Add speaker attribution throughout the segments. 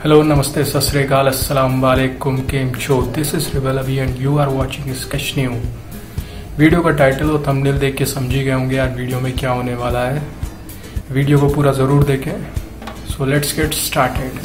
Speaker 1: Hello, Namaste, Sat Sri Akal, Assalamu Alaikum, Kem Cho. This is Rebel Abhi and you are watching Sketch New. Video का title और thumbnail देख के समझ ही गए होंगे यार वीडियो में क्या होने वाला है। वीडियो को पूरा ज़रूर देखें। So let's get started.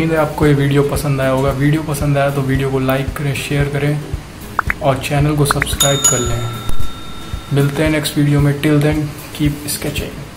Speaker 1: उम्मीद है आपको ये वीडियो पसंद आया होगा। वीडियो पसंद आया तो वीडियो को लाइक करें, शेयर करें और चैनल को सब्सक्राइब कर लें। मिलते हैं नेक्स्ट वीडियो में। Till then keep sketching.